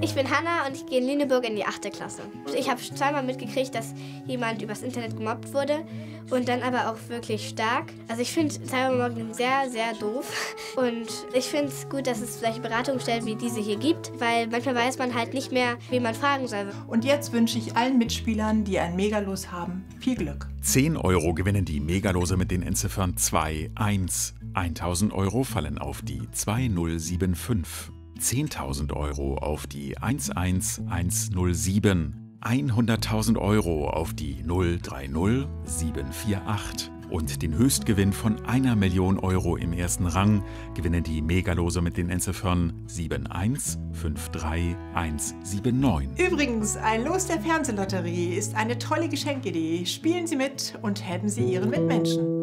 Ich bin Hanna und ich gehe in Lüneburg in die 8. Klasse. Ich habe zweimal mitgekriegt, dass jemand übers Internet gemobbt wurde und dann aber auch wirklich stark. Also ich finde Cybermobbing sehr, sehr doof und ich finde es gut, dass es solche Beratungsstellen wie diese hier gibt, weil manchmal weiß man halt nicht mehr, wen man fragen soll. Und jetzt wünsche ich allen Mitspielern, die ein Megalos haben, viel Glück. 10 Euro gewinnen die Megalose mit den Endziffern 2, 1. 1.000 Euro fallen auf die 2075. 10.000 Euro auf die 11107. 100.000 Euro auf die 030748. Und den Höchstgewinn von 1 Million Euro im ersten Rang gewinnen die Megalose mit den Endziffern 7153179. Übrigens, ein Los der Fernsehlotterie ist eine tolle Geschenkidee. Spielen Sie mit und helfen Sie Ihren Mitmenschen.